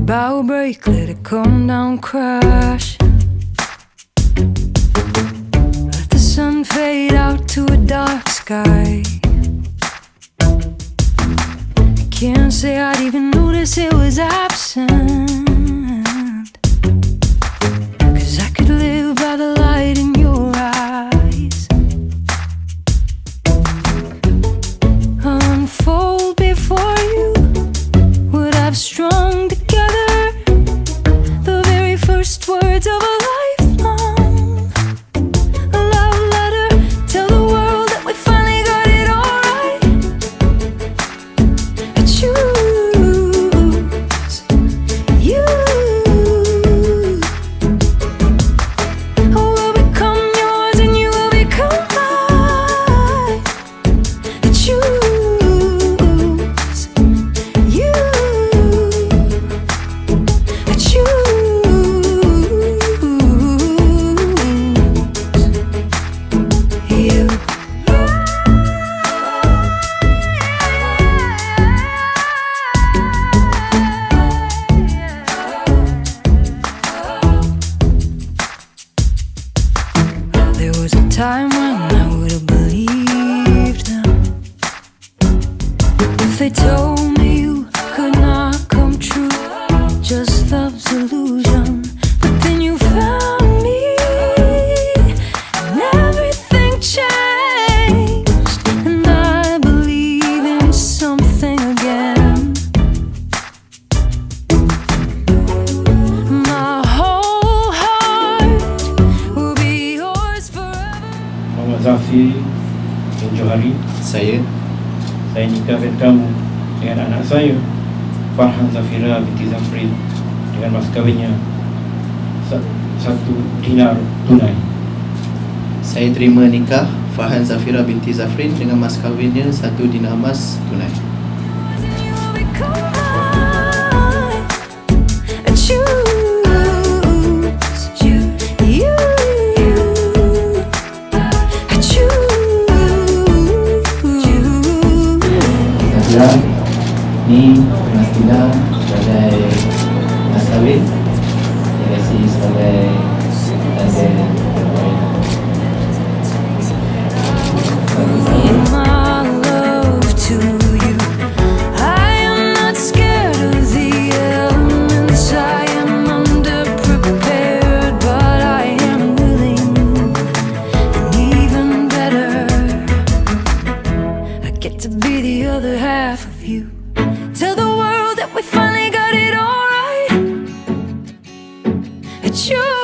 bow break, let it come down crash. Let the sun fade out to a dark sky. I can't say I'd even notice it was absent, 'cause I could live by the light in your eyes. Unfold before you what I've strung together, the very first words of a lifelong, a love letter. Tell the world that we finally got it all right. I choose you. I will become yours and you will become mine. I choose you. I choose you. There was a time when I would have believed them if they told me you could not come true, just love's illusion. But then you found me and everything changed, and I believe in something again. My whole heart will be yours forever. Muhammad Zafi bin Johari. Saya Nikahkan kamu dengan anak saya, Farhan Zafira binti Zafrin, dengan mas kahwinnya 1 dinar tunai. Saya terima nikah Farhan Zafira binti Zafrin dengan mas kahwinnya 1 dinar emas tunai. You will become mine. I choose you. I choose you. Zafira ni Mas Tina sebagai mas kahwin, terima kasih sebagai tanda In my love to you, I am not scared of the elements. I am underprepared, but I am willing, and even better, I get to be the other half of you. Tell the world that we finally got it all right. I choose